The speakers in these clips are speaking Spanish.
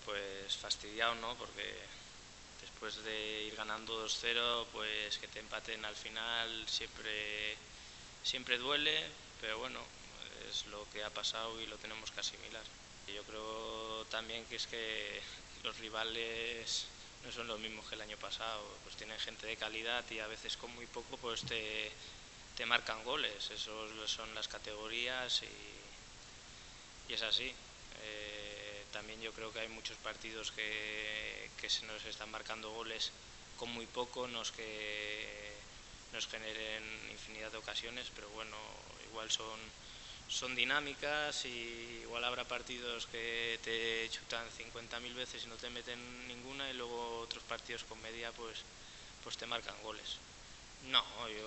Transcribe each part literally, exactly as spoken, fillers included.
pues fastidiado, ¿no? Porque después de ir ganando dos cero, pues que te empaten al final siempre, siempre duele, pero bueno, es lo que ha pasado y lo tenemos que asimilar. Yo creo también que es que los rivales no son los mismos que el año pasado, pues tienen gente de calidad y a veces con muy poco pues te, te marcan goles, esos son las categorías y, y es así. Eh, también yo creo que hay muchos partidos que, que se nos están marcando goles con muy poco, no es que nos generen infinidad de ocasiones, pero bueno, igual son, son dinámicas y igual habrá partidos que te chutan cincuenta mil veces y no te meten ninguna y luego otros partidos con media pues, pues te marcan goles. No,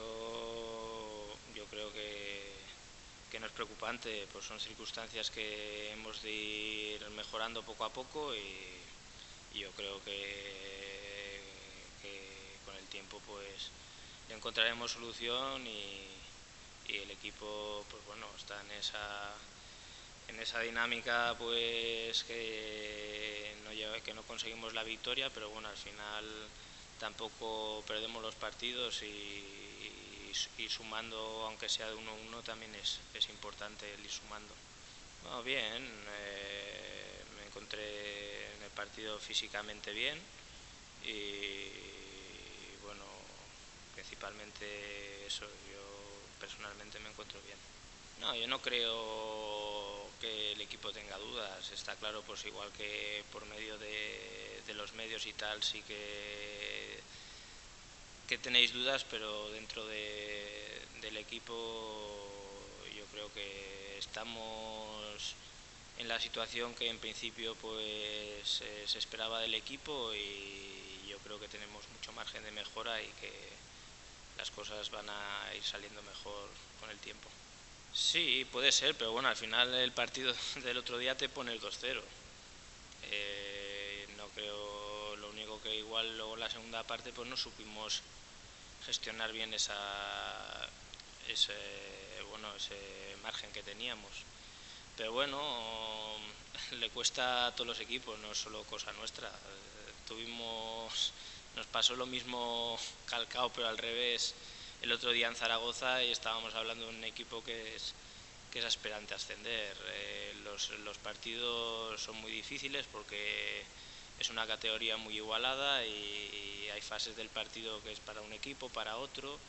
yo, yo creo que, que no es preocupante, pues son circunstancias que hemos de ir mejorando poco a poco y, y yo creo que, que con el tiempo pues le encontraremos solución y, y el equipo pues bueno está en esa en esa dinámica pues que no lleva, que no conseguimos la victoria, pero bueno, al final tampoco perdemos los partidos y, y, y sumando, aunque sea de uno a uno, también es, es importante el ir sumando. Bueno, bien, eh, me encontré en el partido físicamente bien y bueno, principalmente eso, yo personalmente me encuentro bien. No, yo no creo que el equipo tenga dudas, está claro, pues igual que por medio de, de los medios y tal, sí que, que tenéis dudas, pero dentro de, del equipo yo creo que estamos en la situación que en principio pues eh, se esperaba del equipo y yo creo que tenemos mucho margen de mejora y que las cosas van a ir saliendo mejor con el tiempo. Sí, puede ser, pero bueno, al final el partido del otro día te pone el dos cero. Eh, no creo, lo único que igual luego en la segunda parte pues no supimos gestionar bien esa, ese, bueno, ese margen que teníamos. Pero bueno, le cuesta a todos los equipos, no es solo cosa nuestra. Eh, tuvimos, nos pasó lo mismo calcao, pero al revés, el otro día en Zaragoza y estábamos hablando de un equipo que es, que es aspirante a ascender. Eh, los, los partidos son muy difíciles porque es una categoría muy igualada y, y hay fases del partido que es para un equipo, para otro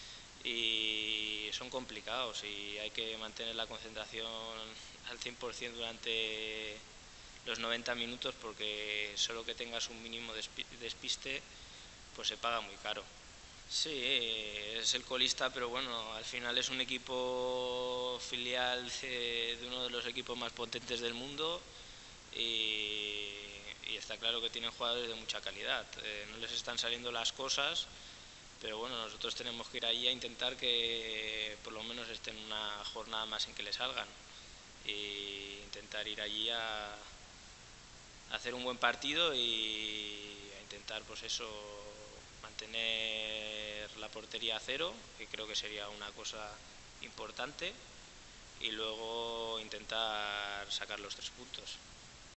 y son complicados y hay que mantener la concentración al cien por ciento durante los noventa minutos porque solo que tengas un mínimo de despiste pues se paga muy caro. Sí, es el colista, pero bueno, al final es un equipo filial de, de uno de los equipos más potentes del mundo y, y está claro que tienen jugadores de mucha calidad. Eh, no les están saliendo las cosas, pero bueno, nosotros tenemos que ir allí a intentar que por lo menos estén una jornada más en que le salgan e intentar ir allí a, a hacer un buen partido y a intentar pues eso, mantener la portería a cero, que creo que sería una cosa importante, y luego intentar sacar los tres puntos.